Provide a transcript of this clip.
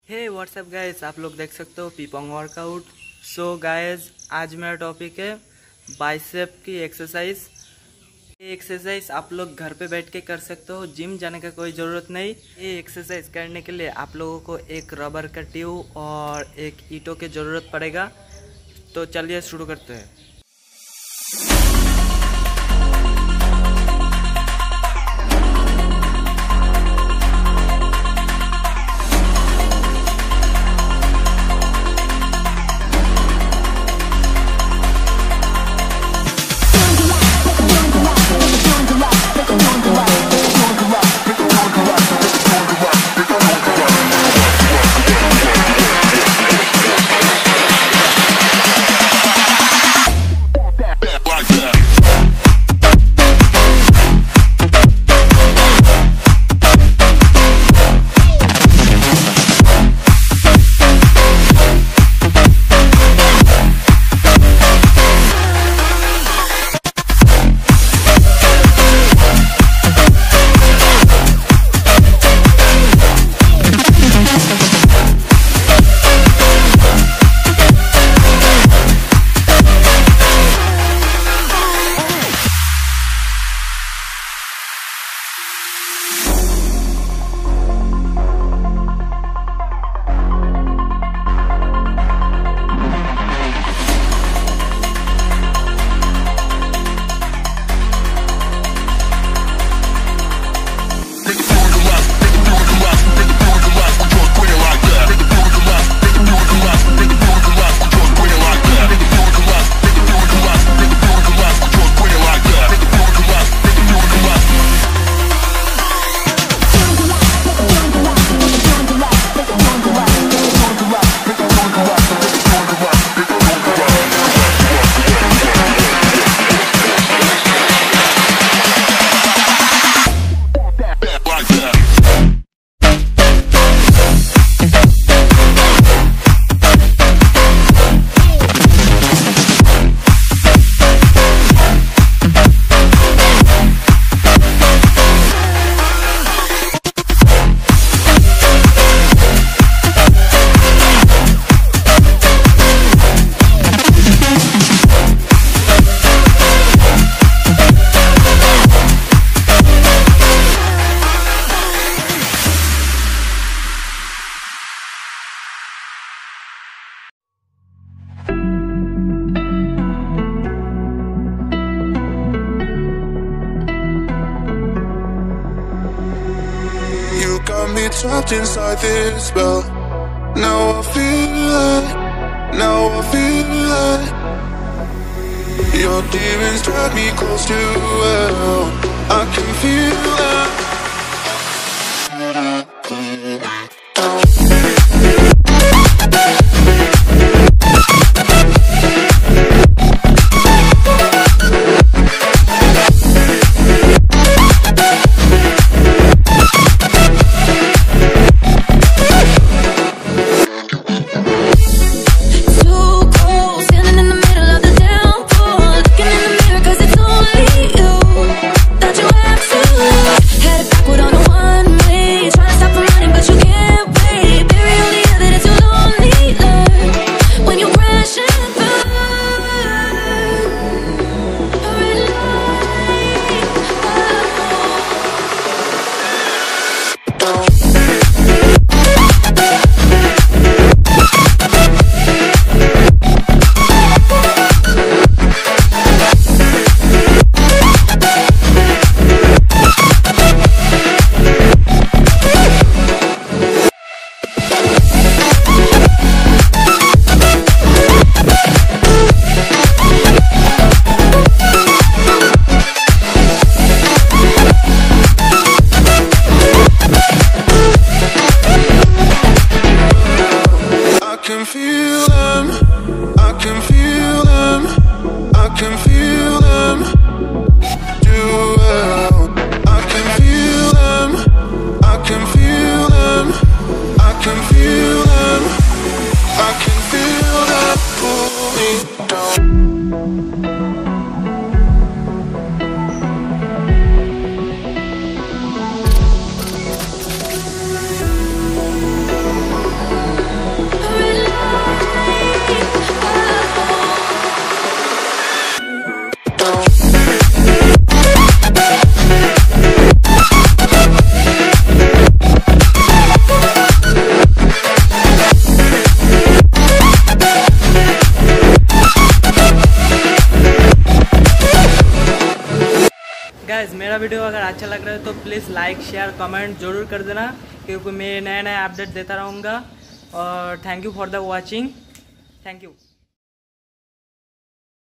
हे WhatsApp guys, आप लोग देख सकते हो पीपोंग वर्कआउट। सो गाइस, आज मेरा टॉपिक है बाइसेप की एक्सरसाइज। ये एक्सरसाइज आप लोग घर पे बैठ के कर सकते हो, जिम जाने का कोई ज़रूरत नहीं। ये एक्सरसाइज करने के लिए आप लोगों को एक रबर का ट्यूब और एक ईंटों की ज़रूरत पड़ेगा। तो चलिए शुरू करते हैं। Got me trapped inside this spell. Now I feel it, now I feel it. Your demons drag me close to hell. I can feel it. मेरा वीडियो अगर अच्छा लग रहा है तो प्लीज़ लाइक शेयर कमेंट ज़रूर कर देना, क्योंकि मैं नए नए अपडेट देता रहूँगा। और thank you for the watching, thank you.